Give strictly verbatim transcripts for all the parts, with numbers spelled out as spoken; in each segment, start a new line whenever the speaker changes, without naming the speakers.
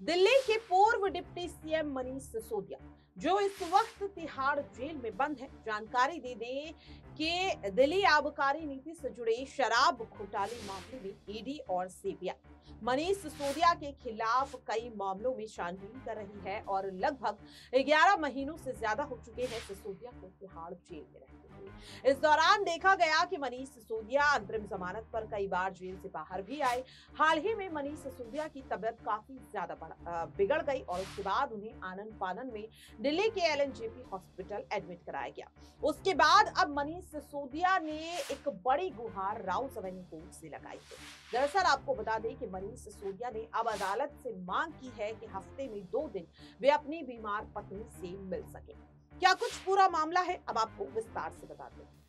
दिल्ली के पूर्व deputy CM Manish Sisodia जो इस वक्त तिहाड़ जेल में बंद है, जानकारी दे दें कि दिल्ली आबकारी नीति से जुड़े शराब घोटाले मामले में ईडी और सीबीआई मनीष सिसोदिया के खिलाफ कई मामलों में छानबीन कर रही है और लगभग ग्यारह महीनों से ज्यादा हो चुके हैं सिसोदिया को तिहाड़ जेल में रहते हुए। इस दौरान देखा गया कि मनीष सिसोदिया अंतरिम जमानत पर कई बार जेल से बाहर भी आए। हाल ही में मनीष सिसोदिया की तबीयत काफी ज्यादा बढ़- अ, बिगड़ गई और उसके बाद उन्हें आनंद फानन में दिल्ली के एलएनजेपी हॉस्पिटल एडमिट कराया गया। उसके बाद अब मनीष सिसोदिया ने एक बड़ी गुहार राउत एवेन्यू कोर्ट से लगाई है। दरअसल आपको बता दें कि मनीष सिसोदिया ने अब अदालत से मांग की है कि हफ्ते में दो दिन वे अपनी बीमार पत्नी से मिल सके। क्या कुछ पूरा मामला है, अब आपको विस्तार से बताते हैं।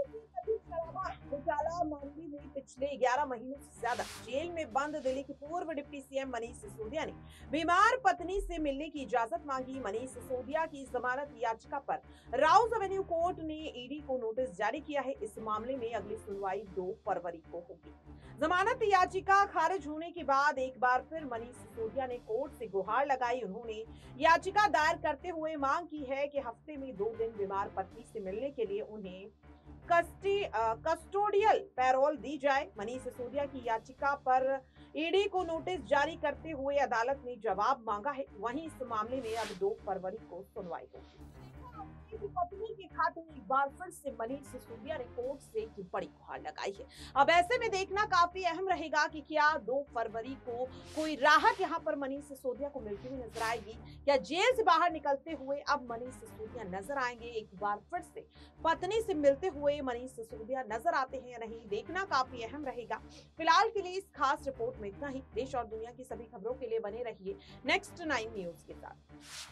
घोटाला मामले में पिछले ग्यारह महीनों से ज्यादा जेल में बंद दिल्ली के पूर्व डिप्टी सीएम मनीष सिसोदिया ने बीमार पत्नी से मिलने की इजाजत मांगी। मनीष सिसोदिया की जमानत याचिका पर राउत एवेन्यू कोर्ट ने ईडी को नोटिस जारी किया है। इस मामले में अगली सुनवाई दो फरवरी को होगी। जमानत याचिका खारिज होने के बाद एक बार फिर मनीष सिसोदिया ने कोर्ट से गुहार लगाई। उन्होंने याचिका दायर करते हुए मांग की है कि हफ्ते में दो दिन बीमार पत्नी से मिलने के लिए उन्हें कस्टी अ, कस्टोडियल पैरोल दी जाए। मनीष सिसोदिया की याचिका पर ईडी को नोटिस जारी करते हुए अदालत ने जवाब मांगा है। वहीं इस मामले में अब दो फरवरी को सुनवाई होगी। की पत्नी के खाते में एक बार फिर से मनीष सिसोदिया ने कोर्ट से की बड़ी गुहार लगाई है। अब ऐसे में देखना काफी अहम रहेगा कि क्या दो फरवरी को कोई राहत यहां पर मनीष सिसोदिया को मिलती हुई नजर आएगी। क्या जेल से बाहर निकलते हुए अब मनीष सिसोदिया नजर आएंगे, एक बार फिर से पत्नी से मिलते हुए मनीष सिसोदिया नजर आते हैं या नहीं, देखना काफी अहम रहेगा। फिलहाल के लिए इस खास रिपोर्ट में इतना ही। देश और दुनिया की सभी खबरों के लिए बने रहिए नेक्स्ट नाइन न्यूज के साथ।